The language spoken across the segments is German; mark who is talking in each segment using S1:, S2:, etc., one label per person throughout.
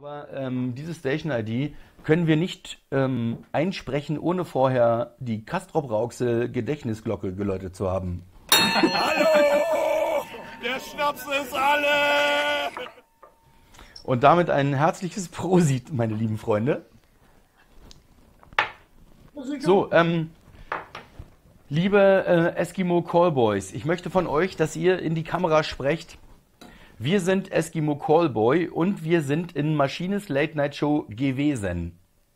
S1: Aber diese Station-ID können wir nicht einsprechen, ohne vorher die Castrop-Rauxel-Gedächtnisglocke geläutet zu haben.
S2: Hallo! Der Schnaps ist alle!
S1: Und damit ein herzliches Prosit, meine lieben Freunde. So, liebe Eskimo Callboys, ich möchte von euch, dass ihr in die Kamera sprecht. Wir sind Eskimo Callboy und wir sind in Maschines Late Night Show gewesen.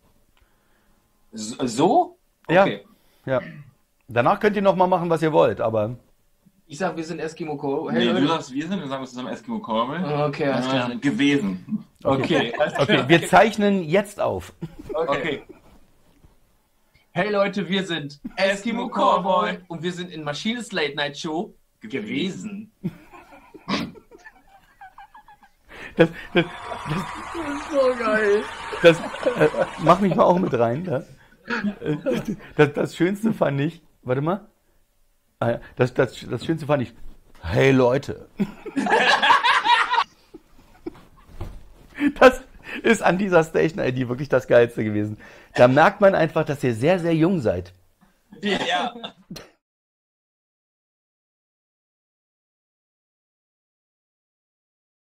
S3: So? Okay.
S1: Ja. Danach könnt ihr noch mal machen, was ihr wollt, aber...
S3: Ich sag, wir sind Eskimo Callboy.
S4: Nee, du sagst, wir sagen zusammen Eskimo Callboy.
S3: Okay, alles klar.
S4: Gewesen.
S3: Okay.
S1: Okay, wir zeichnen jetzt auf.
S3: Okay. Hey Leute, wir sind Eskimo Callboy und wir sind in Maschines Late Night Show gewesen.
S1: Das
S3: ist so geil.
S1: Mach mich mal auch mit rein. Ja? Das Schönste fand ich, warte mal. Das Schönste fand ich, hey Leute. Das ist an dieser Station-ID wirklich das Geilste gewesen. Da merkt man einfach, dass ihr sehr, sehr jung seid.
S3: Ja.